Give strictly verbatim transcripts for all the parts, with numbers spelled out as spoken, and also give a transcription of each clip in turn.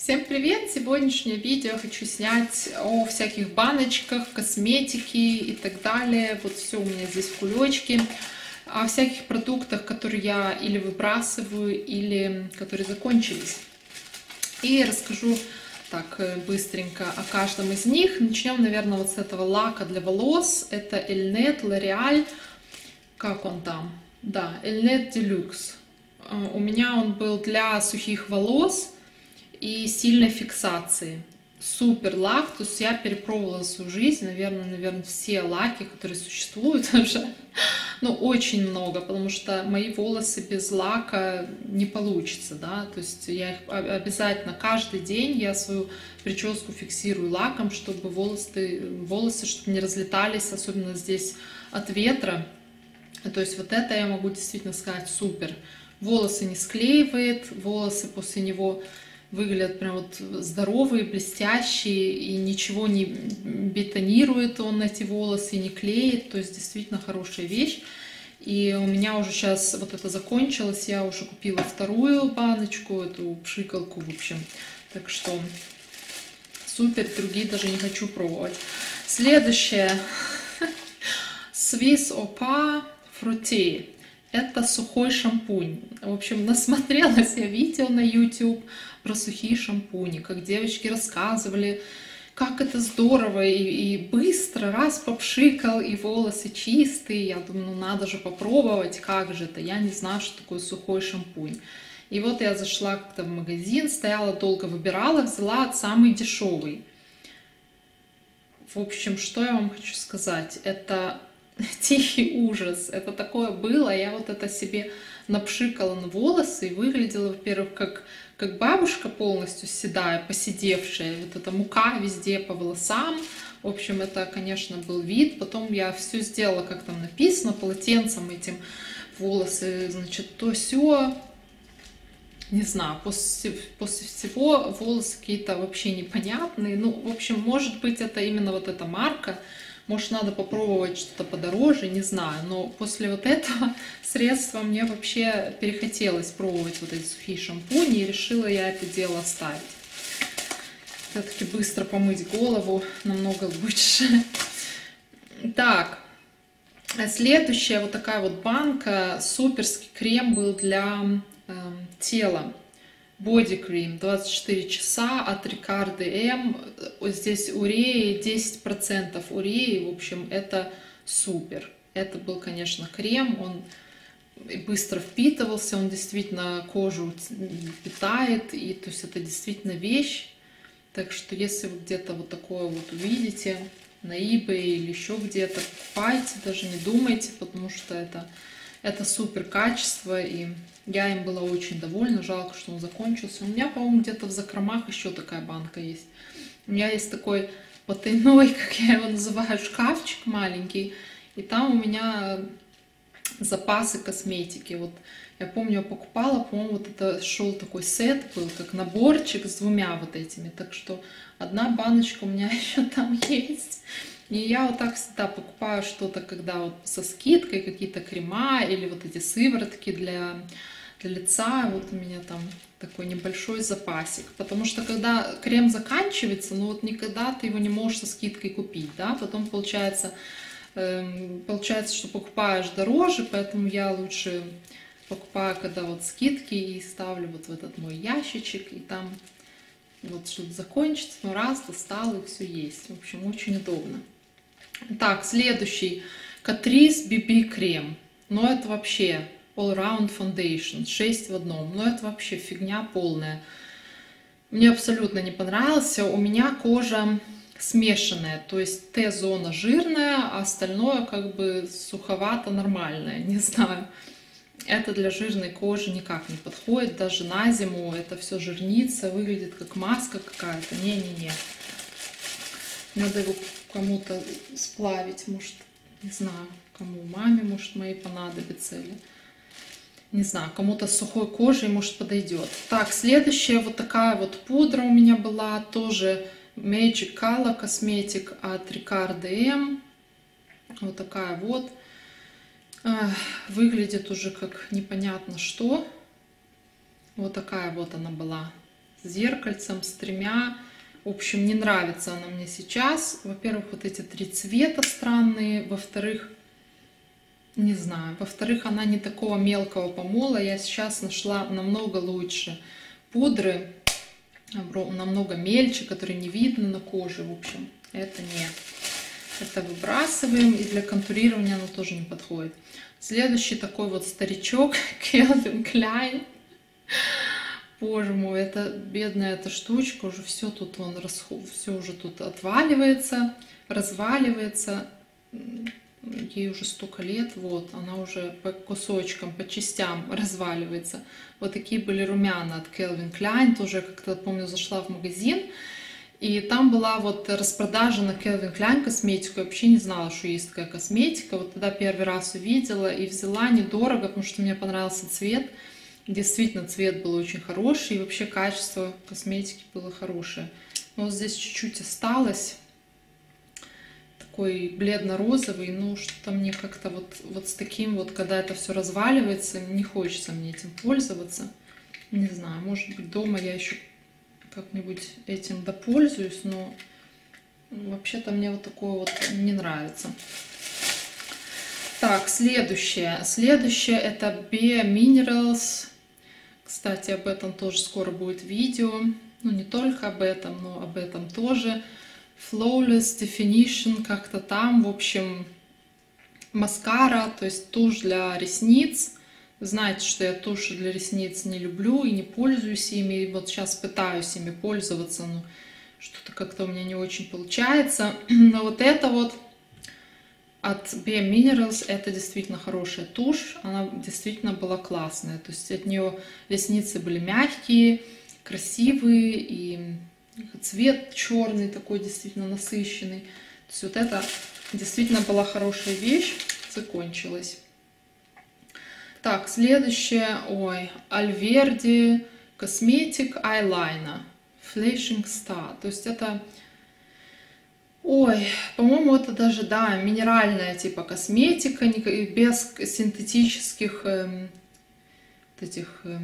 Всем привет! Сегодняшнее видео хочу снять о всяких баночках, косметике и так далее. Вот все у меня здесь в кулечке. О всяких продуктах, которые я или выбрасываю, или которые закончились. И расскажу так быстренько о каждом из них. Начнем, наверное, вот с этого лака для волос. Это Elnet L'Oreal. Как он там? Да, Elnet Deluxe. У меня он был для сухих волос и сильной фиксации. Супер лак, то есть я перепробовала свою жизнь, наверное, наверное, все лаки, которые существуют уже, ну, очень много, потому что мои волосы без лака не получится, да, то есть я их обязательно каждый день, я свою прическу фиксирую лаком, чтобы волосы, волосы, чтобы не разлетались, особенно здесь от ветра, то есть вот это я могу действительно сказать супер. Волосы не склеивает, волосы после него выглядят прям вот здоровые, блестящие, и ничего не бетонирует он эти волосы, не клеит, то есть действительно хорошая вещь. И у меня уже сейчас вот это закончилось, я уже купила вторую баночку, эту пшикалку, в общем, так что супер, другие даже не хочу пробовать. Следующее, Swiss Opa Frotté. Это сухой шампунь. В общем, насмотрелась я видео на YouTube про сухие шампуни, как девочки рассказывали, как это здорово и, и быстро, раз попшикал, и волосы чистые. Я думаю, ну надо же попробовать, как же это. Я не знаю, что такое сухой шампунь. И вот я зашла как-то в магазин, стояла долго, выбирала, взяла самый дешевый. В общем, что я вам хочу сказать? Это тихий ужас. Это такое было. Я вот это себе напшикала на волосы и выглядела, во-первых, как, как бабушка полностью седая, посидевшая. Вот эта мука везде по волосам. В общем, это, конечно, был вид. Потом я все сделала, как там написано, полотенцем этим волосы, значит, то сё. Не знаю, после, после всего волосы какие-то вообще непонятные. Ну, в общем, может быть, это именно вот эта марка. Может, надо попробовать что-то подороже, не знаю. Но после вот этого средства мне вообще перехотелось пробовать вот эти сухие шампуни, и решила я это дело оставить. Все-таки быстро помыть голову намного лучше. Так, следующая вот такая вот банка. Суперский крем был для э, тела. Body Cream двадцать четыре часа от Ricardo M. Здесь уреи, десять процентов уреи. В общем, это супер. Это был, конечно, крем. Он быстро впитывался. Он действительно кожу питает. И то есть это действительно вещь. Так что если вы где-то вот такое вот увидите на eBay или еще где-то, покупайте. Даже не думайте, потому что это... Это супер качество, и я им была очень довольна. Жалко, что он закончился. У меня, по-моему, где-то в закромах еще такая банка есть. У меня есть такой потайной, как я его называю, шкафчик маленький. И там у меня запасы косметики. Вот я помню, я покупала, по-моему, вот это шел такой сет, был как наборчик с двумя вот этими. Так что одна баночка у меня еще там есть. И я вот так всегда покупаю что-то, когда вот со скидкой, какие-то крема или вот эти сыворотки для, для лица. Вот у меня там такой небольшой запасик. Потому что когда крем заканчивается, ну вот никогда ты его не можешь со скидкой купить, да. Потом получается, э, получается, что покупаешь дороже, поэтому я лучше покупаю, когда вот скидки, и ставлю вот в этот мой ящичек, и там вот что-то закончится, ну раз, достал, и все есть. В общем, очень удобно. Так, следующий. Catrice би би крем. Но это вообще All Round Foundation. шесть в одном. Но это вообще фигня полная. Мне абсолютно не понравился. У меня кожа смешанная. То есть Т-зона жирная, а остальное как бы суховато нормальное. Не знаю. Это для жирной кожи никак не подходит. Даже на зиму это все жирнится. Выглядит как маска какая-то. Не-не-не. Надо его кому-то сплавить, может, не знаю, кому, маме, может, моей понадобится, или, не знаю, кому-то с сухой кожей, может, подойдет. Так, следующая вот такая вот пудра у меня была, тоже Magic Color Cosmetic от Ricardo M. Вот такая вот. Выглядит уже как непонятно что. Вот такая вот она была. с зеркальцем, с тремя. В общем, не нравится она мне сейчас. Во-первых, вот эти три цвета странные. Во-вторых, не знаю. Во-вторых, она не такого мелкого помола. Я сейчас нашла намного лучше пудры, намного мельче, которые не видно на коже. В общем, это нет. Это выбрасываем. И для контурирования оно тоже не подходит. Следующий такой вот старичок. Calvin Klein. Боже мой, это бедная эта штучка, уже все тут он расход, все уже тут отваливается, разваливается. Ей уже столько лет, вот, она уже по кусочкам, по частям разваливается. Вот такие были румяна от Calvin Klein, тоже как-то, помню, зашла в магазин, и там была вот распродажа на Calvin Klein косметику, я вообще не знала, что есть такая косметика. Вот тогда первый раз увидела и взяла недорого, потому что мне понравился цвет. Действительно, цвет был очень хороший, и вообще качество косметики было хорошее. Но вот здесь чуть-чуть осталось, такой бледно-розовый, ну что-то мне как-то вот, вот с таким вот, когда это все разваливается, не хочется мне этим пользоваться. Не знаю, может быть, дома я еще как-нибудь этим допользуюсь, но вообще-то мне вот такое вот не нравится. Так, следующее. Следующее это Bare Minerals. Кстати, об этом тоже скоро будет видео. Ну, не только об этом, но об этом тоже. Flawless Definition, как-то там. В общем, маскара, то есть тушь для ресниц. Знаете, что я туши для ресниц не люблю и не пользуюсь ими. И вот сейчас пытаюсь ими пользоваться, но что-то как-то у меня не очень получается. Но вот это вот от Bare Minerals, это действительно хорошая тушь, она действительно была классная, то есть от нее ресницы были мягкие, красивые, и цвет черный такой действительно насыщенный, то есть вот это действительно была хорошая вещь, закончилась. Так, следующее, ой, Alverdi Cosmetic Eyeliner Flashing Star, то есть это... Ой, по-моему, это даже, да, минеральная типа косметика, без синтетических э, вот этих э,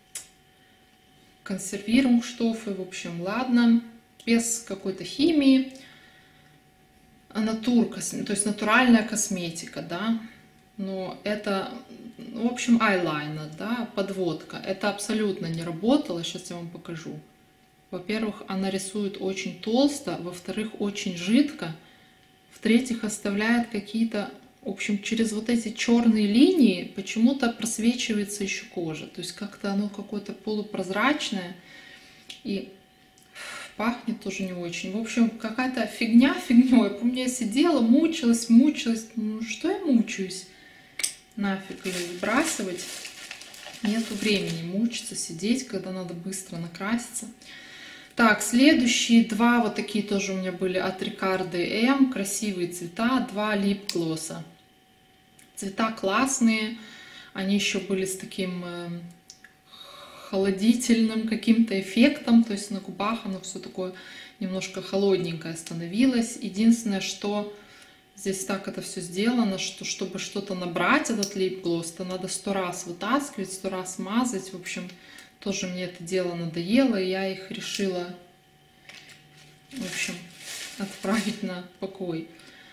консервирующих, в общем, ладно, без какой-то химии, натур, то есть натуральная косметика, да, но это, в общем, айлайнер, да, подводка, это абсолютно не работало, сейчас я вам покажу. Во-первых, она рисует очень толсто, во-вторых, очень жидко, в-третьих, оставляет какие-то, в общем, через вот эти черные линии почему-то просвечивается еще кожа. То есть как-то оно какое-то полупрозрачное и пахнет тоже не очень. В общем, какая-то фигня фигней. Помню, я сидела, мучилась, мучилась. Ну, что я мучаюсь? Нафиг ее выбрасывать. Нету времени мучиться, сидеть, когда надо быстро накраситься. Так, следующие два вот такие тоже у меня были от Ricardo М. Красивые цвета, два лип-глосса. Цвета классные, они еще были с таким э, холодительным каким-то эффектом, то есть на губах оно все такое немножко холодненькое становилось. Единственное, что здесь так это все сделано, что чтобы что-то набрать, этот лип-глосс, то надо сто раз вытаскивать, сто раз мазать, в общем... Тоже мне это дело надоело, и я их решила, в общем, отправить на покой.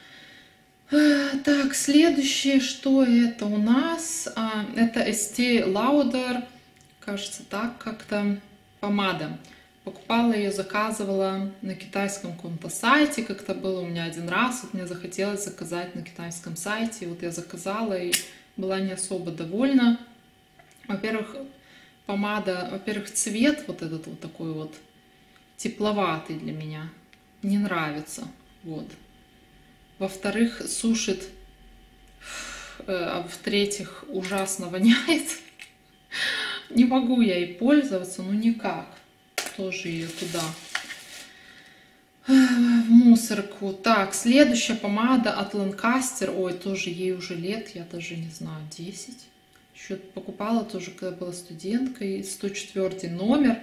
Так, следующее, что это у нас? Это Estée Lauder, кажется, так как-то, помада. Покупала ее, заказывала на китайском каком-то сайте, как-то было у меня один раз, вот мне захотелось заказать на китайском сайте, вот я заказала и была не особо довольна. Во-первых, помада, во-первых, цвет вот этот вот такой вот тепловатый для меня, не нравится, вот. Во-вторых, сушит, а в-третьих, ужасно воняет. Не могу я ей пользоваться, ну никак. Тоже ее туда, в мусорку. Так, следующая помада от Lancaster, ой, тоже ей уже лет, я даже не знаю, десять. Еще покупала тоже, когда была студенткой, сто четвёртый номер.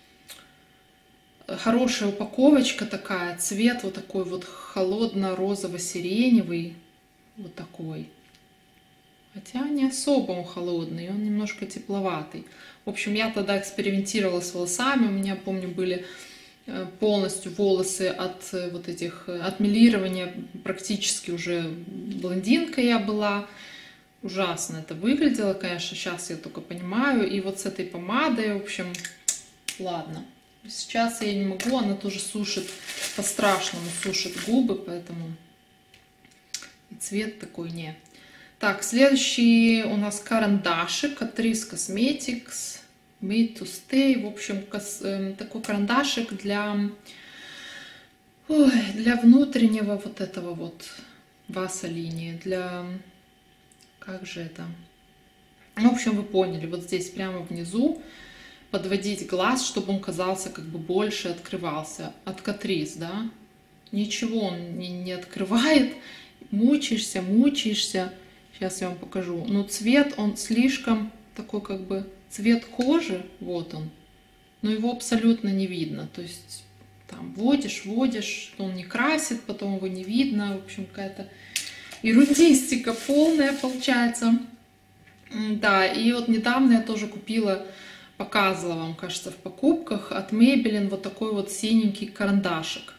Хорошая упаковочка такая, цвет вот такой вот холодно-розово-сиреневый, вот такой. Хотя не особо он холодный, он немножко тепловатый. В общем, я тогда экспериментировала с волосами. У меня, помню, были полностью волосы от вот этих отмелирования, практически уже блондинка я была. Ужасно это выглядело, конечно, сейчас я только понимаю. И вот с этой помадой, в общем, ладно. Сейчас я не могу, она тоже сушит, по-страшному сушит губы, поэтому и цвет такой не. Так, следующий у нас карандашик от Catrice Cosmetics Made to Stay. В общем, такой карандашик для, ой, для внутреннего вот этого вот васа-линии, для, как же это, в общем, вы поняли, вот здесь прямо внизу подводить глаз, чтобы он казался как бы больше, открывался. От Catrice, да, ничего он не, не открывает, мучаешься, мучаешься. Сейчас я вам покажу. Но цвет, он слишком такой, как бы, цвет кожи, вот он, но его абсолютно не видно. То есть там вводишь, вводишь, он не красит, потом его не видно. В общем, какая-то эрудистика полная получается. Да, и вот недавно я тоже купила, показывала вам, кажется, в покупках от Maybelline вот такой вот синенький карандашик.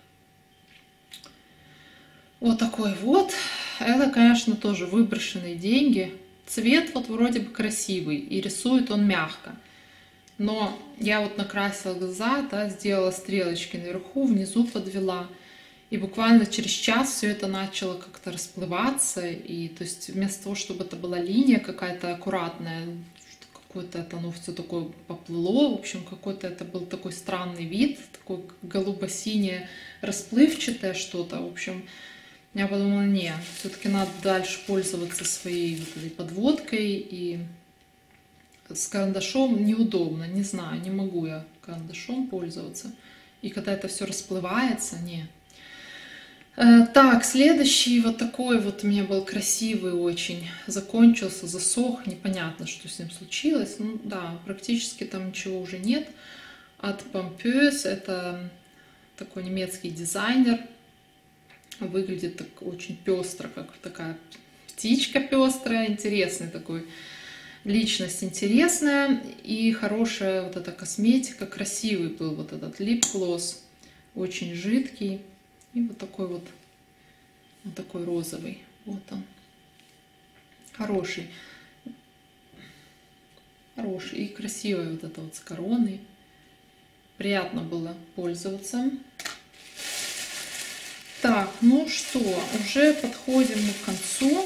Вот такой вот. Это, конечно, тоже выброшенные деньги. Цвет вот вроде бы красивый, и рисует он мягко. Но я вот накрасила глаза, да, сделала стрелочки наверху, внизу подвела. И буквально через час все это начало как-то расплываться. И то есть вместо того, чтобы это была линия какая-то аккуратная, какое-то это, оно все такое поплыло. В общем, какой-то это был такой странный вид, такой голубо-синее, расплывчатое что-то. В общем, я подумала, нет, все-таки надо дальше пользоваться своей вот этой подводкой, и с карандашом неудобно, не знаю, не могу я карандашом пользоваться. И когда это все расплывается, не. Так, следующий вот такой вот у меня был красивый очень, закончился, засох, непонятно, что с ним случилось. Ну да, практически там ничего уже нет. От Pompeuse, это такой немецкий дизайнер. Выглядит так очень пестро, как такая птичка пестрая, интересный такой, личность интересная и хорошая вот эта косметика, красивый был вот этот лип-глосс, очень жидкий и вот такой вот, вот такой розовый, вот он, хороший, хороший и красивый вот это вот с короной, приятно было пользоваться. Так, ну что, уже подходим мы к концу.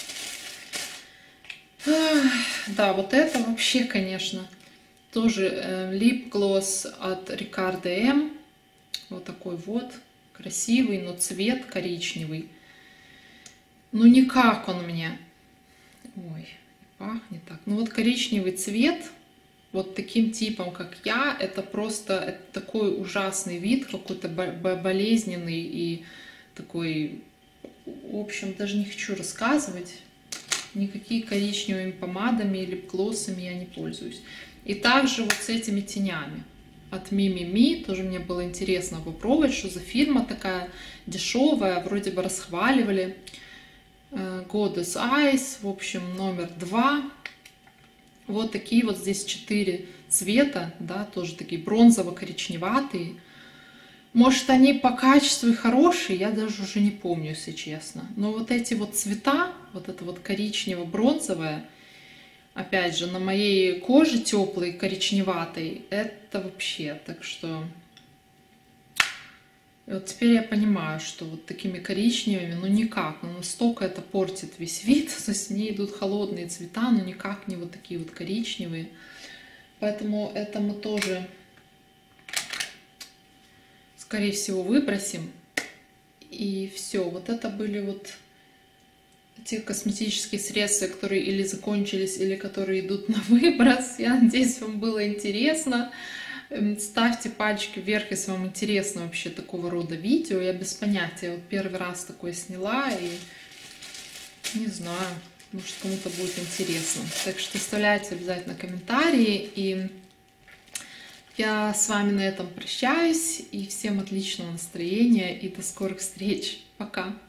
Да, вот это вообще, конечно, тоже лип-глосс от Ricardo M. Вот такой вот, красивый, но цвет коричневый. Ну никак он мне, ой, пахнет так. Ну вот коричневый цвет, вот таким типом, как я, это просто это такой ужасный вид, какой-то болезненный и такой, в общем, даже не хочу рассказывать. Никакими коричневыми помадами или лип-глоссами я не пользуюсь. И также вот с этими тенями от Mimimi, тоже мне было интересно попробовать, что за фирма такая дешевая, вроде бы расхваливали. Goddess Eyes, в общем, номер два. Вот такие вот здесь четыре цвета, да, тоже такие бронзово-коричневатые. Может, они по качеству и хорошие, я даже уже не помню, если честно. Но вот эти вот цвета, вот это вот коричнево-бронзовое, опять же, на моей коже теплой, коричневатой, это вообще, так что... И вот теперь я понимаю, что вот такими коричневыми, ну никак, ну настолько это портит весь вид, то есть мне идут холодные цвета, но никак не вот такие вот коричневые. Поэтому это мы тоже, скорее всего, выбросим. И все, вот это были вот те косметические средства, которые или закончились, или которые идут на выброс. Я надеюсь, вам было интересно. Ставьте пальчики вверх, если вам интересно вообще такого рода видео. Я без понятия, вот первый раз такое сняла, и не знаю, может, кому-то будет интересно. Так что оставляйте обязательно комментарии, и я с вами на этом прощаюсь, и всем отличного настроения, и до скорых встреч. Пока!